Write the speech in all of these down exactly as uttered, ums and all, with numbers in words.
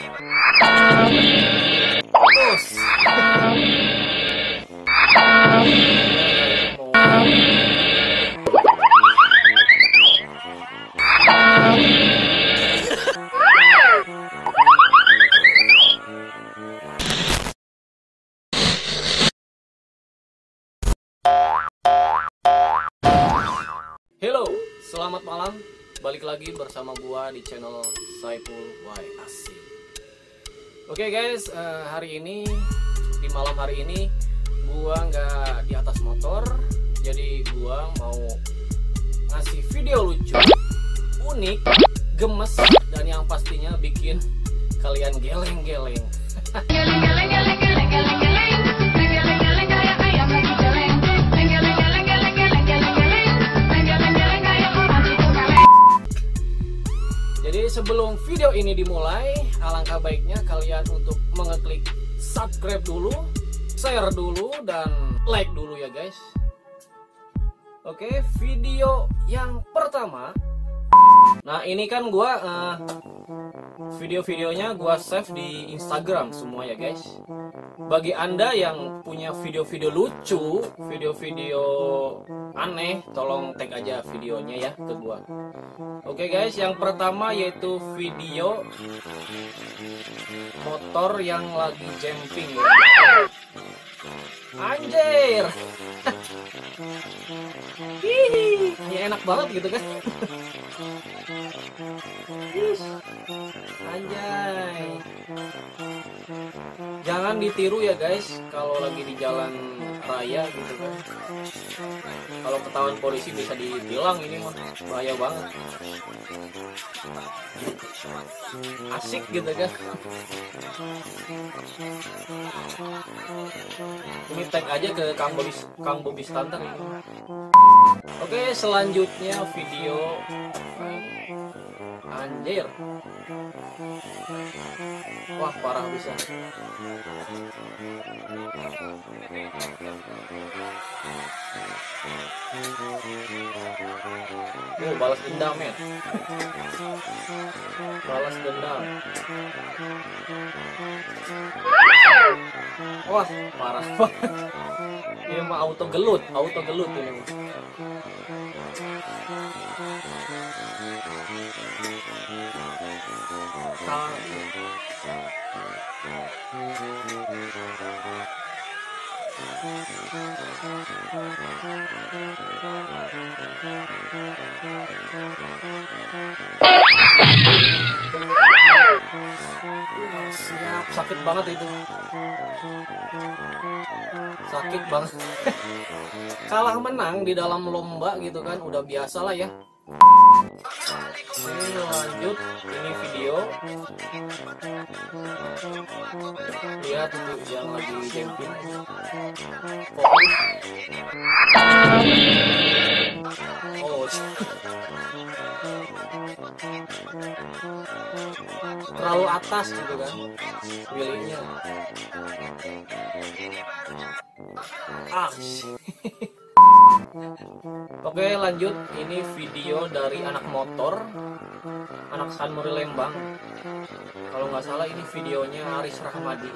Terus. Halo, selamat malam. Balik lagi bersama gua di channel Saiful Y Asik. Oke guys, uh, hari ini di malam hari ini gua nggak di atas motor, jadi gua mau ngasih video lucu, unik, gemes, dan yang pastinya bikin kalian geleng-geleng. Jadi sebelum video ini dimulai, alangkah baiknya kalian untuk mengeklik subscribe dulu, share dulu, dan like dulu ya guys. Oke, video yang pertama. Nah ini kan gua uh, video-videonya gua save di Instagram semua ya guys. Bagi anda yang punya video-video lucu, video-video aneh, tolong tag aja videonya ya ke gua. Oke guys, yang pertama yaitu video motor yang lagi jumping ya. Anjir. Hihi, ya enak banget gitu kan. Anjay. Jangan ditiru ya guys kalau lagi di jalan raya gitu kan. Kalau ketahuan polisi bisa ditilang, ini mah bahaya banget. Asik gitu kan. Ini tag aja ke Kang Bobby, Kang Bobby Stanter ini. Oke, selanjutnya video anjir. Wah, parah bisa. Oh, balas dendam ya. Balas dendam. Wah, parah banget. Ini mah auto gelut, auto gelut ini mah. Siap, sakit banget itu. Sakit banget. Kalah menang di dalam lomba gitu kan, udah biasa lah ya. Ini lanjut, ini video. Lihat itu yang lagi jumping. Fokus. Oh, terlalu atas gitu kan wheelie-nya. Ah. Oke lanjut, ini video dari anak motor, anak Sanmuri Lembang. Kalau nggak salah ini videonya Aris Rahmadi.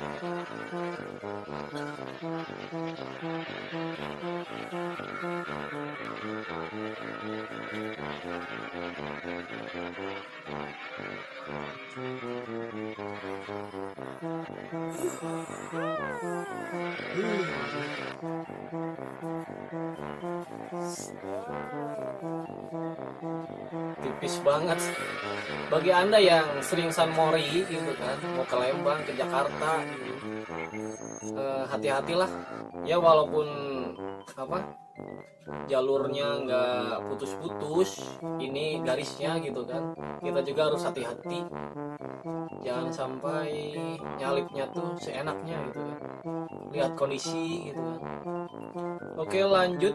Tipis banget. Bagi anda yang sering Sanmori gitu kan, mau ke Lembang, ke Jakarta gitu, eh, hati-hatilah ya, walaupun apa jalurnya nggak putus-putus, ini garisnya gitu kan, kita juga harus hati-hati, jangan sampai nyalipnya tuh seenaknya gitu kan, lihat kondisi gitu kan. Oke lanjut.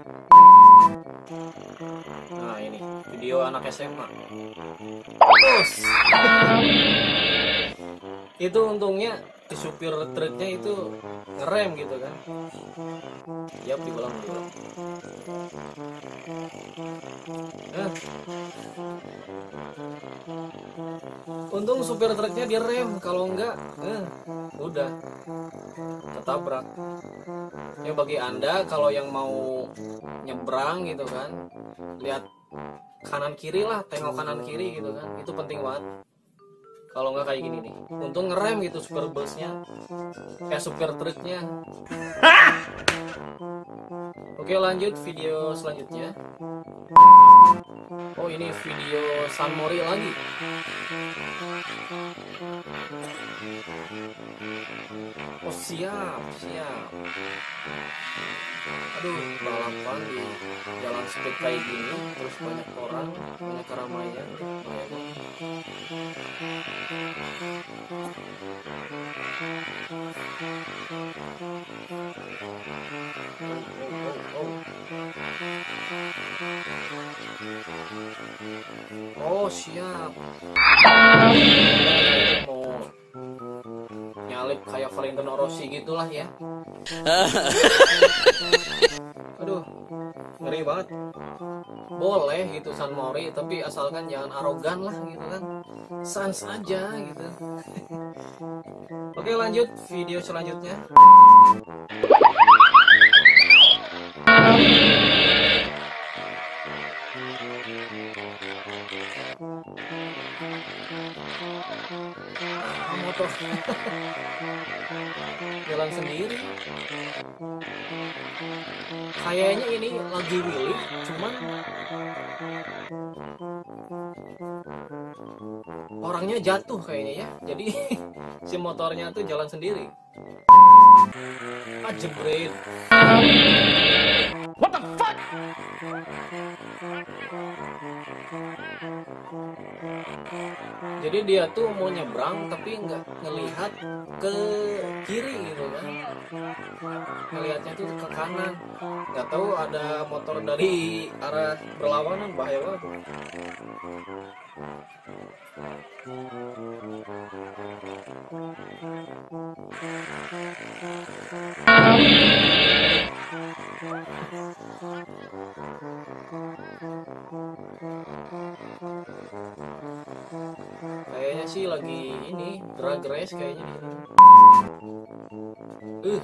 Nah ini video anak S M A. Terus itu untungnya supir truknya itu ngerem gitu kan. Yap, diulang diulang. Nah. Untung supir truknya direm, kalau enggak eh, udah ketabrak. Ya bagi Anda kalau yang mau nyebrang gitu kan, lihat kanan kiri lah, tengok kanan kiri gitu kan, itu penting banget. Kalau nggak kayak gini nih, untung ngerem gitu supir busnya, kayak supir truknya. Oke, lanjut video selanjutnya. Oh, ini video San Mori lagi. Oh, siap, siap. Aduh, balapan di jalan sempit kayak gini, terus banyak orang, banyak keramaian. Oh, siap. Mau nyalip kayak Valentino Rossi gitulah ya. Aduh, ngeri banget. Boleh gitu San Mori, tapi asalkan jangan arogan lah gitu kan. Sans aja gitu. Oke, lanjut video selanjutnya. Ah, motor jalan sendiri. Kayaknya ini lagi wheelie, cuman orangnya jatuh kayaknya ya. Jadi si motornya tuh jalan sendiri. Ah, jebret. What the fuck? Jadi dia tuh mau nyebrang tapi nggak ngelihat ke kiri gitu kan, ngelihatnya tuh ke kanan, nggak tahu ada motor dari arah berlawanan, bahaya banget. Kayaknya sih lagi ini drag race kayaknya nih. Uh.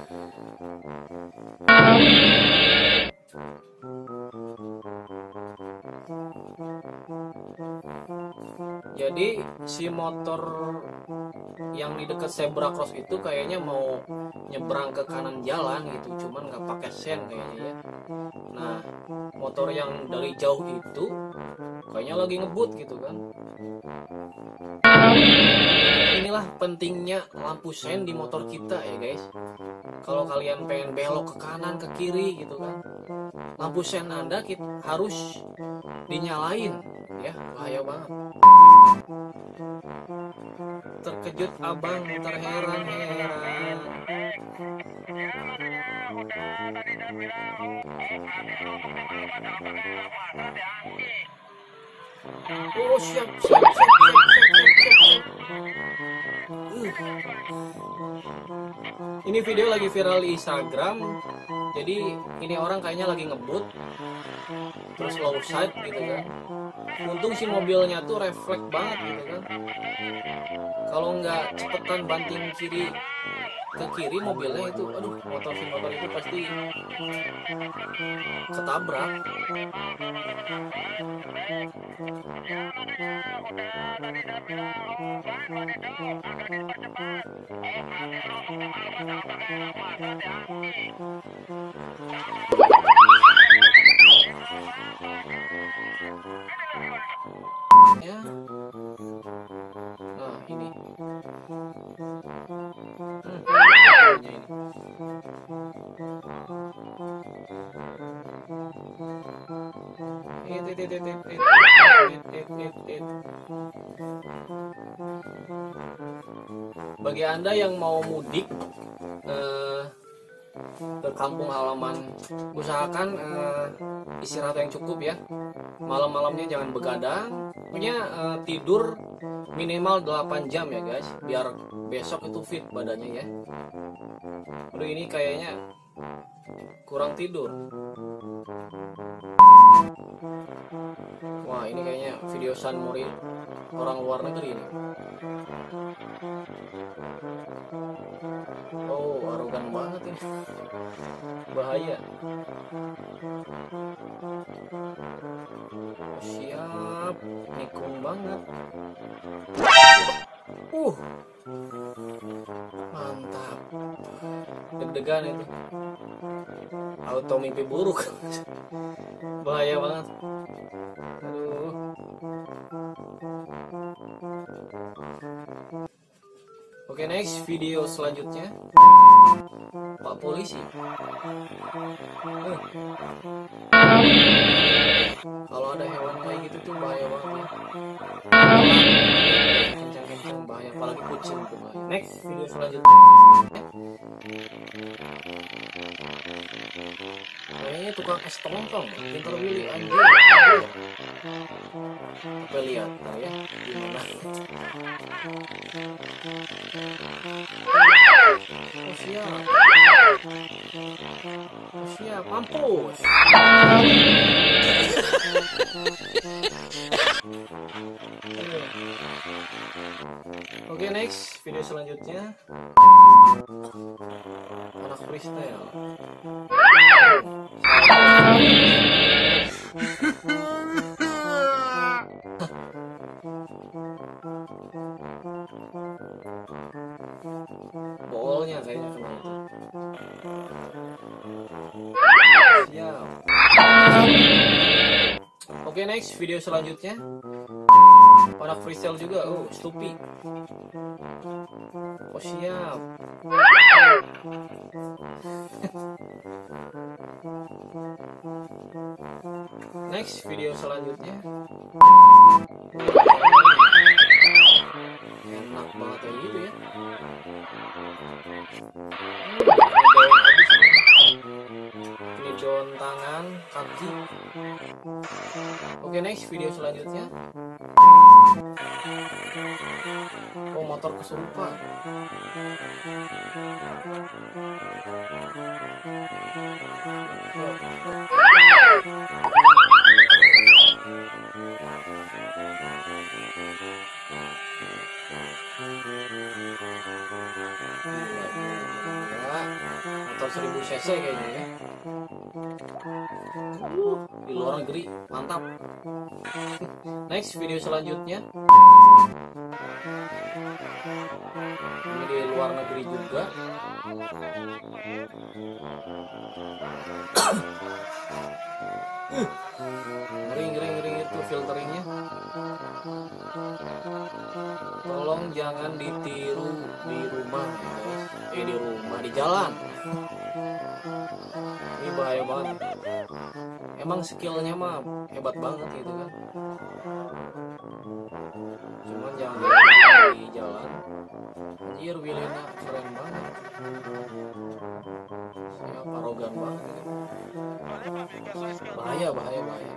Jadi si motor yang di dekat zebra cross itu kayaknya mau nyebrang ke kanan jalan gitu, cuman nggak pakai sen kayaknya ya. Nah, motor yang dari jauh itu kayaknya lagi ngebut gitu kan. Inilah pentingnya lampu sen di motor kita ya guys. Kalau kalian pengen belok ke kanan ke kiri gitu kan, lampu sen Anda kita harus dinyalain ya, bahaya banget. Terkejut abang terheran-heran. Oh, siap, siap, siap, siap, siap, siap, siap. Uh. Ini video lagi viral di Instagram. Jadi ini orang kayaknya lagi ngebut, terus low side gitu kan. Untung si mobilnya tuh refleks banget gitu kan. Kalau nggak cepetan banting kiri ke kiri mobilnya itu, aduh, motor si motor itu pasti ketabrak. Ya. Nah, ini. Hmm. Ini. It, it, it, it, it, it, it, it, it. Bagi Anda yang mau mudik eh, ke kampung halaman, usahakan eh, istirahat yang cukup ya. Malam-malamnya jangan begadang, punya eh, tidur minimal delapan jam ya guys, biar besok itu fit badannya ya. Aduh, ini kayaknya kurang tidur. Wah, ini kayaknya video San Mori orang luar negeri ini. Oh, arogan banget ini. Bahaya. Oh, siap, nikung banget. Uh, mantap. Deg-degan itu. Auto mimpi buruk. Bahaya banget. Aduh. Oke, next video selanjutnya. Pak polisi. Eh. Kalau ada hewan kayak gitu tuh bahaya banget ya. Kencang-kencang bahaya, apalagi kucing tuh bahaya. Next video selanjutnya. Kayaknya tukang es tongkong, pintar Willy anjir. Kita lihat nah ya gimana. Oh siap. Oh siap, mampus. Oke, next video selanjutnya. Anak freestyle. Bolnya kayaknya kena itu. Siap. Oke, next video selanjutnya. Anak freestyle juga. Oh, Stupi. Oh siap. Next video selanjutnya. Enak banget kayak gitu ya. Ini daun tangan, kaki. Oke, next video selanjutnya. Oh, motor kesurupan. Motor seribu cc kayaknya ya. Uh, di luar negeri, mantap. Next video selanjutnya. Ini di luar negeri juga. Ngeri ngeri ngeri itu filteringnya. Tolong jangan ditiru di rumah, eh di rumah di jalan. Ini bahaya banget. Emang skillnya mah hebat banget gitu kan. Cuman jangan di jalan. Anjir, Wilena keren banget. Siap, arogan banget gitu. Bahaya, bahaya, bahaya.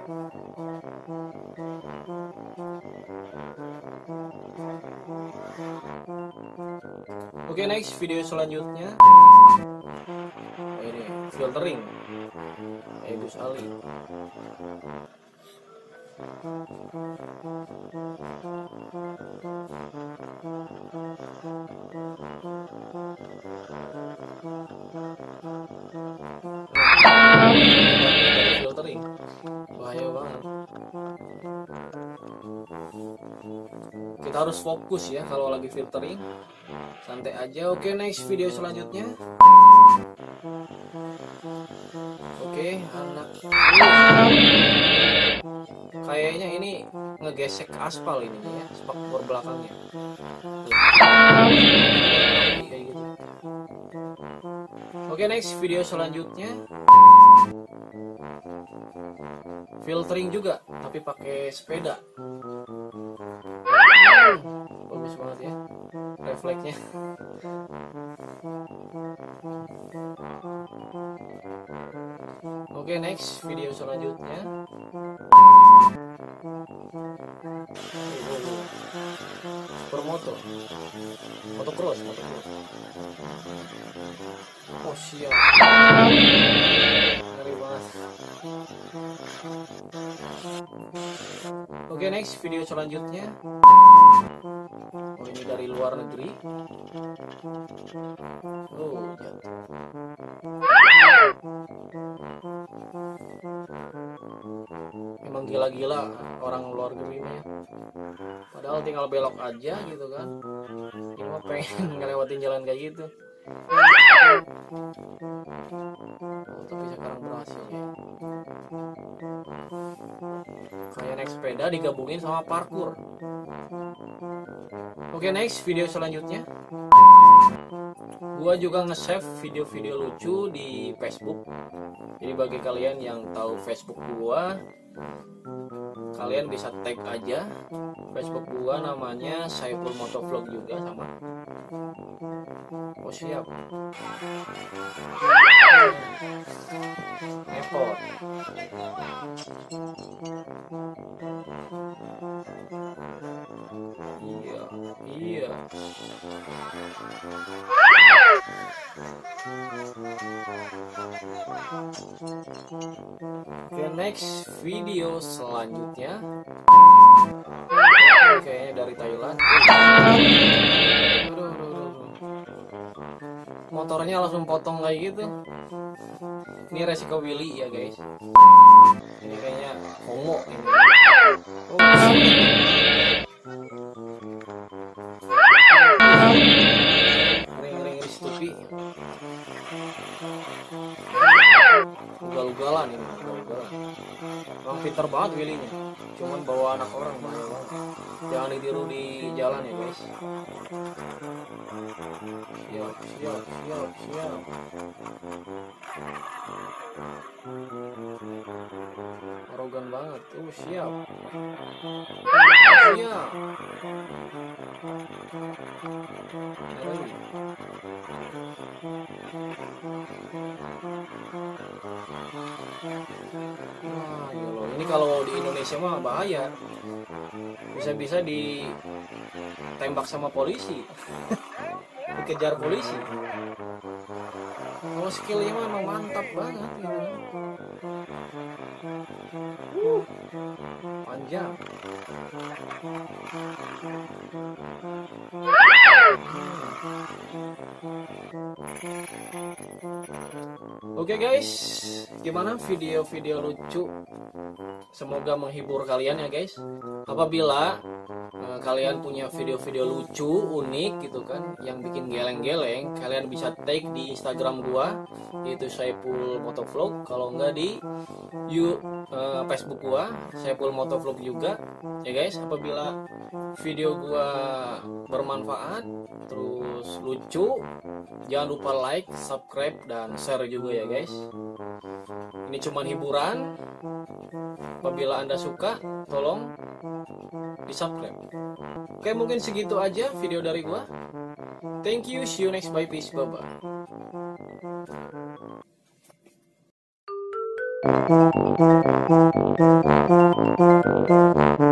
Oke, next video selanjutnya. Oh, ini filtering. Agus Ali. Filtering bahaya banget. Kita harus fokus ya kalau lagi filtering. Santai aja. Oke, next video selanjutnya. Oke, anak. Kayaknya ini ngegesek aspal ini ya, spakbor belakangnya. Kayak gitu. Oke, next video selanjutnya. Filtering juga, tapi pakai sepeda. Bagus banget ya, refleksnya. Oke, next video selanjutnya. moto, motocross, motocross. Oh siap, ngeri banget. Oke, next video selanjutnya. Oh, ini dari luar negeri. Oh, jatuh. Emang gila-gila orang luar negeri ini. Padahal tinggal belok aja gitu kan. Ini mah pengen ngelewatin jalan kayak gitu. Oh, tapi sekarang berhasil ya. Kayak naik sepeda digabungin sama parkour. Oke, next video selanjutnya. Gua juga nge-save video-video lucu di Facebook. Jadi bagi kalian yang tahu Facebook gua, kalian bisa tag aja Facebook gua, namanya Saiful Motovlog juga sama. Oh siap. Repot. Iya, iya. Oke, next video selanjutnya. Kayaknya dari Thailand. Aduh, aduh, aduh. Motornya langsung potong kayak gitu. Ini resiko Willy ya guys. Ini kayaknya homo ini. Oh, ngeri-ngeri stupi. Ugal-ugalan ini, ugal-ugalan. Emang pinter banget Willy-nya. Cuman bawa anak orang bahaya banget. Jangan ditiru di jalan ya guys. Siap, siap, siap, siap. Arogan banget. Uh, siap. Siap. Ngeri. Wah, yolo. Ini kalau di Indonesia mah bahaya. Bisa-bisa ditembak sama polisi. Dikejar polisi. Kalau skillnya mah emang mantap banget gitu. Uh, panjang. Oke guys, gimana video-video lucu? Semoga menghibur kalian ya guys. Apabila uh, kalian punya video-video lucu, unik gitu kan, yang bikin geleng-geleng, kalian bisa tag di Instagram gua, yaitu Saiful Motovlog. Kalau enggak di you, uh, Facebook gua, Saiful Motovlog juga ya guys. Apabila video gua bermanfaat, terus lucu, jangan lupa like, subscribe, dan share juga ya guys. Ini cuma hiburan. Apabila anda suka, tolong di subscribe. Oke, mungkin segitu aja video dari gua. Thank you, see you next, bye, peace, bye bye.